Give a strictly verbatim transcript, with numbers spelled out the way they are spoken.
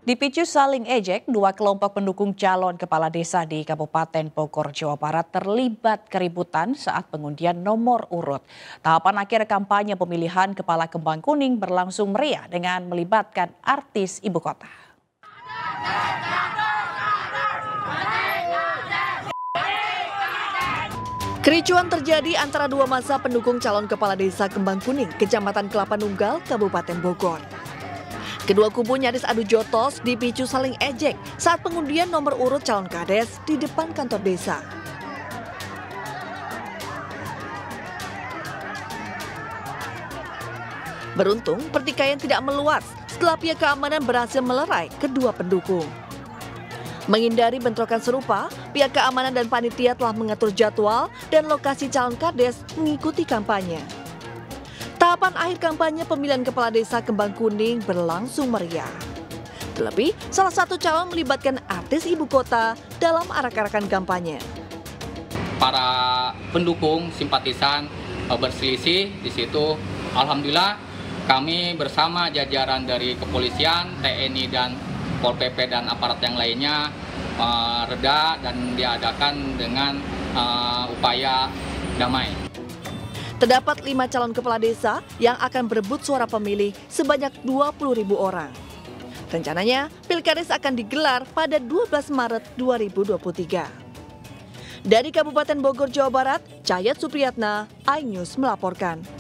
Dipicu saling ejek, dua kelompok pendukung calon kepala desa di Kabupaten Bogor, Jawa Barat terlibat keributan saat pengundian nomor urut. Tahapan akhir kampanye pemilihan Kepala Kembang Kuning berlangsung meriah dengan melibatkan artis ibu kota. Kericuan terjadi antara dua massa pendukung calon kepala desa Kembang Kuning, Kecamatan Kelapa Nunggal, Kabupaten Bogor. Kedua kubu nyaris adu jotos dipicu saling ejek saat pengundian nomor urut calon kades di depan kantor desa. Beruntung, pertikaian tidak meluas setelah pihak keamanan berhasil melerai kedua pendukung. Menghindari bentrokan serupa, pihak keamanan dan panitia telah mengatur jadwal dan lokasi calon kades mengikuti kampanye. Tahapan akhir kampanye pemilihan kepala desa Kembang Kuning berlangsung meriah. Terlebih, salah satu calon melibatkan artis ibu kota dalam arak-arakan kampanye. Para pendukung simpatisan berselisih di situ. Alhamdulillah kami bersama jajaran dari kepolisian, T N I dan Pol P P dan aparat yang lainnya uh, reda dan diadakan dengan uh, upaya damai. Terdapat lima calon kepala desa yang akan berebut suara pemilih sebanyak dua puluh ribu orang. Rencananya, Pilkades akan digelar pada dua belas Maret dua ribu dua puluh tiga. Dari Kabupaten Bogor, Jawa Barat, Cayat Supriyatna, iNews melaporkan.